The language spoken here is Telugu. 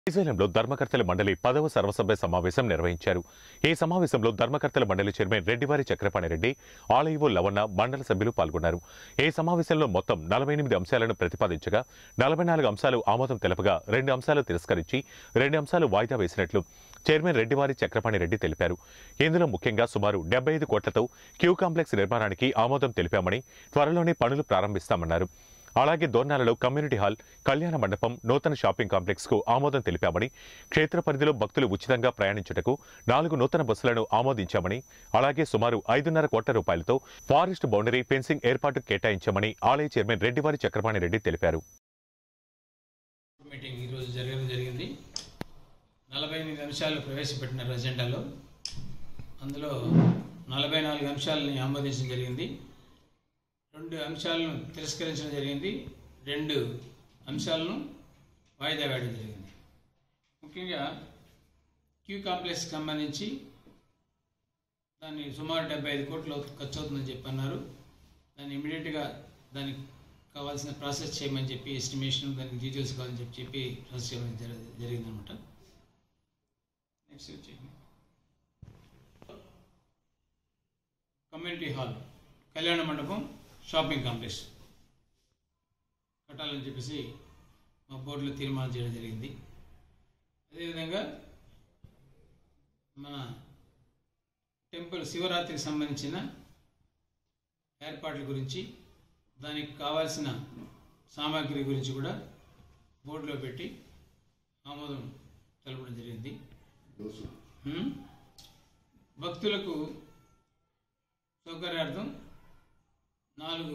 శ్రీశైలంలో ధర్మకర్తల మండలి 10వ సర్వసభ్య సమావేశం నిర్వహించారు. ఈ సమావేశంలో ధర్మకర్తల మండలి చైర్మన్ రెడ్డివారి చక్రపాణి రెడ్డి, ఆలయవో లవన్న మండల సభ్యులు పాల్గొన్నారు. ఈ సమావేశంలో మొత్తం 48 అంశాలను ప్రతిపాదించగా 44 అంశాలు ఆమోదం తెలపగా 2 అంశాలు తిరస్కరించి 2 అంశాలు వాయిదా వేసినట్లు చైర్మన్ రెడ్డివారి చక్రపాణి రెడ్డి తెలిపారు. ఇందులో ముఖ్యంగా సుమారు 75 కోట్లతో క్యూ కాంప్లెక్స్ నిర్మాణానికి ఆమోదం తెలిపామని, త్వరలోనే పనులు ప్రారంభిస్తామన్నారు. అలాగే దోర్నాలలో కమ్యూనిటీ హాల్, కళ్యాణ మండపం, నూతన షాపింగ్ కాంప్లెక్స్ కు ఆమోదం తెలిపామని, క్షేత్ర పరిధిలో భక్తులు ఉచితంగా ప్రయాణించుటకు 4 నూతన బస్సులను ఆమోదించామని, అలాగే సుమారు 5.5 కోట్ల రూపాయలతో ఫారెస్ట్ బౌండరీ ఫెన్సింగ్ ఏర్పాటుకు కేటాయించామని ఆలయ చైర్మన్ రెడ్డివారి చక్రపాణి రెడ్డి తెలిపారు. మీటింగ్ ఈరోజు జరిగింది. 48 అంశాలు ప్రవేశపెట్టినారు అజెండాలో. అందులో 44 అంశాలని ఆమోదించడం జరిగింది. 2 అంశాలను తిరస్కరించడం జరిగింది. 2 అంశాలను వాయిదా వేయడం జరిగింది. ముఖ్యంగా క్యూ కాంప్లెక్స్కి సంబంధించి దాన్ని సుమారు 75 కోట్లు ఖర్చు అవుతుందని చెప్పి అన్నారు. దాన్ని ఇమీడియట్గా దానికి కావాల్సిన ప్రాసెస్ చేయమని చెప్పి, ఎస్టిమేషన్ దానికి డీటెయిల్స్ కావాలని చెప్పి ప్రాసెస్ చేయడం జరిగిందనమాట. నెక్స్ట్ వచ్చి కమ్యూనిటీ హాల్, కళ్యాణ మండపం, షాపింగ్ కాంప్లెక్స్ కట్టాలని చెప్పేసి మా బోర్డులో తీర్మానం చేయడం జరిగింది. అదేవిధంగా మన టెంపుల్ శివరాత్రికి సంబంధించిన ఏర్పాట్ల గురించి, దానికి కావాల్సిన సామాగ్రి గురించి కూడా బోర్డులో పెట్టి ఆమోదం తెలపడం జరిగింది. భక్తులకు సౌకర్యార్థం 4